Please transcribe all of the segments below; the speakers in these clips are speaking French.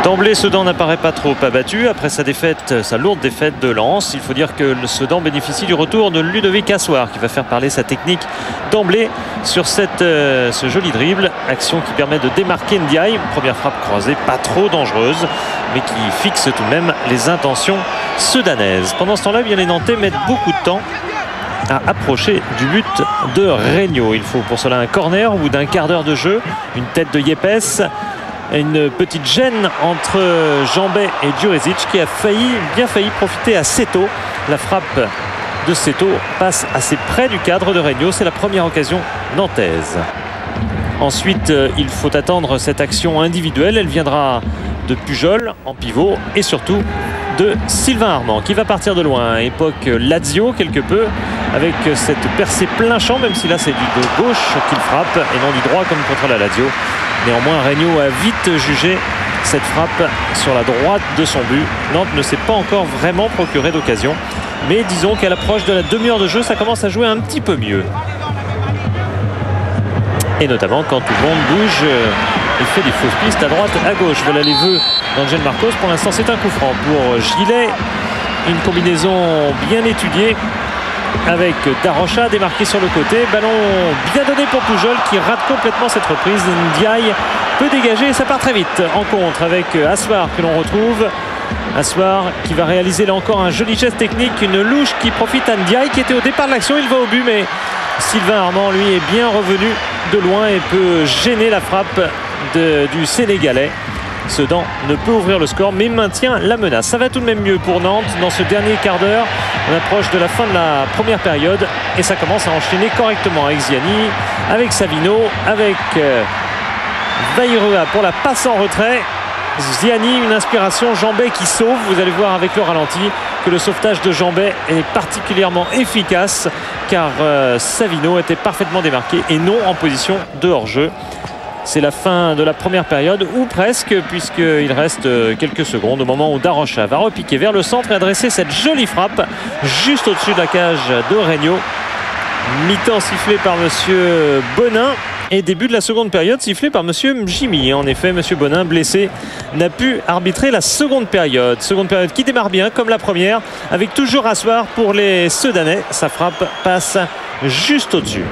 D'emblée, Sedan n'apparaît pas trop abattu après sa lourde défaite de Lens. Il faut dire que le Sedan bénéficie du retour de Ludovic Assoir qui va faire parler sa technique d'emblée sur ce joli dribble. Action qui permet de démarquer Ndiaye. Première frappe croisée, pas trop dangereuse, mais qui fixe tout de même les intentions sedanaises. Pendant ce temps-là, bien les Nantais mettent beaucoup de temps à approcher du but de Regnault. Il faut pour cela un corner au bout d'un quart d'heure de jeu. Une tête de Yepes. Une petite gêne entre Jambet et Djurecic qui a bien failli profiter à Seto. La frappe de Seto passe assez près du cadre de Regnault. C'est la première occasion nantaise. Ensuite, il faut attendre cette action individuelle. Elle viendra de Pujol en pivot et surtout de Sylvain Armand qui va partir de loin. Époque Lazio quelque peu avec cette percée plein champ, même si là c'est du de gauche qu'il frappe et non du droit comme contre la Lazio. Néanmoins, Regnault a vite jugé cette frappe sur la droite de son but. Nantes ne s'est pas encore vraiment procuré d'occasion. Mais disons qu'à l'approche de la demi-heure de jeu, ça commence à jouer un petit peu mieux. Et notamment quand tout le monde bouge et fait des fausses pistes à droite, à gauche. Voilà les vœux d'Angel Marcos. Pour l'instant, c'est un coup franc pour Gilet. Une combinaison bien étudiée avec Darocha démarqué sur le côté. Ballon bien donné pour Pujol qui rate complètement cette reprise. Ndiaye peut dégager et ça part très vite en contre avec Assoir que l'on retrouve. Assoir qui va réaliser là encore un joli geste technique. Une louche qui profite à Ndiaye qui était au départ de l'action. Il va au but mais Sylvain Armand lui est bien revenu de loin et peut gêner la frappe du Sénégalais. Sedan ne peut ouvrir le score mais maintient la menace. Ça va tout de même mieux pour Nantes dans ce dernier quart d'heure. On approche de la fin de la première période et ça commence à enchaîner correctement avec Ziani, avec Savino, avec Vairua pour la passe en retrait. Ziani, une inspiration, Jambet qui sauve. Vous allez voir avec le ralenti que le sauvetage de Jambet est particulièrement efficace car Savino était parfaitement démarqué et non en position de hors-jeu. C'est la fin de la première période, ou presque, puisqu'il reste quelques secondes au moment où Darocha va repiquer vers le centre et adresser cette jolie frappe juste au-dessus de la cage de Regnault. Mi-temps sifflé par monsieur Bonin et début de la seconde période sifflé par monsieur Mjimi. En effet, monsieur Bonin, blessé, n'a pu arbitrer la seconde période. Seconde période qui démarre bien, comme la première, avec toujours Assoir pour les Sedanais. Sa frappe passe juste au-dessus.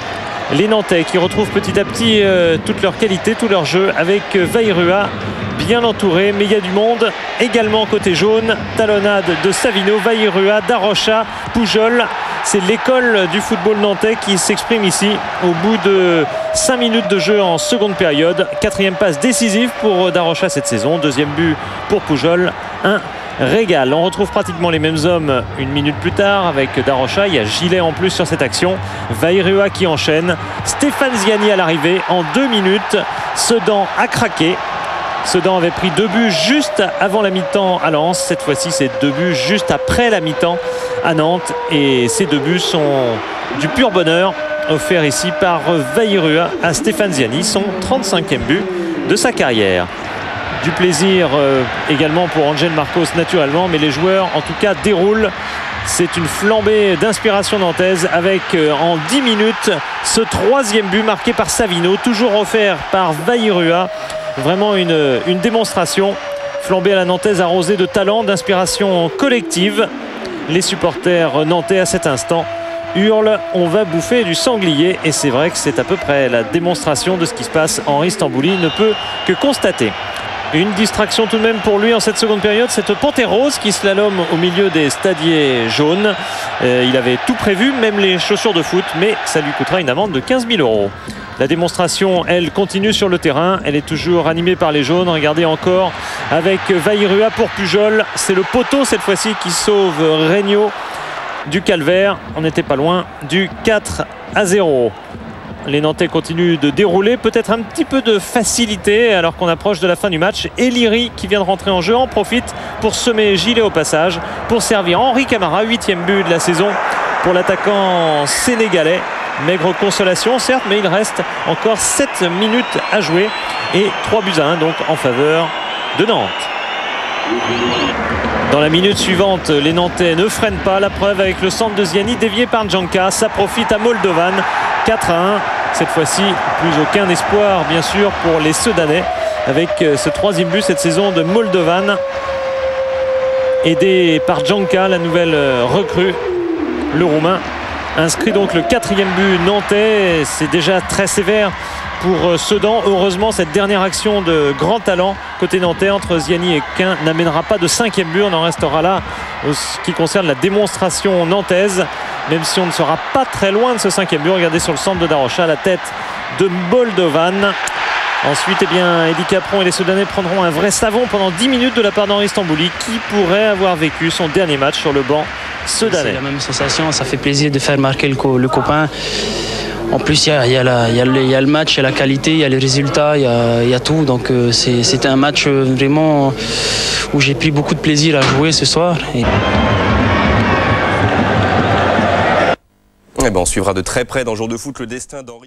Les Nantais qui retrouvent petit à petit toute leur qualité, tout leur jeu avec Vairua bien entouré, mais il y a du monde également côté jaune. Talonnade de Savino, Vairua, Darocha, Pujol. C'est l'école du football nantais qui s'exprime ici au bout de 5 minutes de jeu en seconde période. Quatrième passe décisive pour Darocha cette saison. Deuxième but pour Pujol. Un régal. On retrouve pratiquement les mêmes hommes une minute plus tard avec Darocha. Il y a Gilet en plus sur cette action. Vairua qui enchaîne. Stéphane Ziani à l'arrivée en 2 minutes. Sedan a craqué. Sedan avait pris 2 buts juste avant la mi-temps à Lens. Cette fois-ci, c'est 2 buts juste après la mi-temps à Nantes. Et ces 2 buts sont du pur bonheur offert ici par Vairua à Stéphane Ziani. Son 35e but de sa carrière. Du plaisir également pour Angel Marcos naturellement, mais les joueurs en tout cas déroulent. C'est une flambée d'inspiration nantaise avec en 10 minutes ce 3e but marqué par Savino, toujours offert par Vairua. Vraiment une démonstration. Flambée à la nantaise arrosée de talent, d'inspiration collective. Les supporters nantais à cet instant hurlent « On va bouffer du sanglier » et c'est vrai que c'est à peu près la démonstration de ce qui se passe. Henri Stambouli ne peut que constater. Une distraction tout de même pour lui en cette seconde période, cette panthère rose qui slalome au milieu des stadiers jaunes. Il avait tout prévu, même les chaussures de foot, mais ça lui coûtera une amende de 15 000 €. La démonstration, elle, continue sur le terrain. Elle est toujours animée par les jaunes. Regardez encore avec Vairua pour Pujol. C'est le poteau cette fois-ci qui sauve Regnault du calvaire. On n'était pas loin du 4-0. Les Nantais continuent de dérouler, peut-être un petit peu de facilité alors qu'on approche de la fin du match. Et Liri qui vient de rentrer en jeu en profite pour semer Gilet au passage, pour servir Henri Camara, 8e but de la saison pour l'attaquant sénégalais. Maigre consolation certes, mais il reste encore 7 minutes à jouer et 3-1 donc en faveur de Nantes. Dans la minute suivante, les Nantais ne freinent pas. La preuve avec le centre de Ziani dévié par Djanka. Ça profite à Moldovan. 4-1. Cette fois-ci, plus aucun espoir bien sûr pour les Sedanais avec ce 3e but cette saison de Moldovan, aidé par Janka, la nouvelle recrue. Le Roumain inscrit donc le 4e but nantais. C'est déjà très sévère pour Sedan. Heureusement, cette dernière action de grand talent côté nantais entre Ziani et Quin n'amènera pas de 5e but. On en restera là en ce qui concerne la démonstration nantaise, même si on ne sera pas très loin de ce 5e but. Regardez sur le centre de Darocha, la tête de Moldovan. Ensuite, eh bien, Eddy Capron et les Sedanais prendront un vrai savon pendant 10 minutes de la part d'Henri Stambouli, qui pourrait avoir vécu son dernier match sur le banc sedanais. C'est la même sensation, ça fait plaisir de faire marquer le copain. En plus, il y a le match, il y a la qualité, il y a les résultats, il y a tout. Donc c'était un match vraiment où j'ai pris beaucoup de plaisir à jouer ce soir. On suivra de très près dans Jour de foot le destin d'Henri.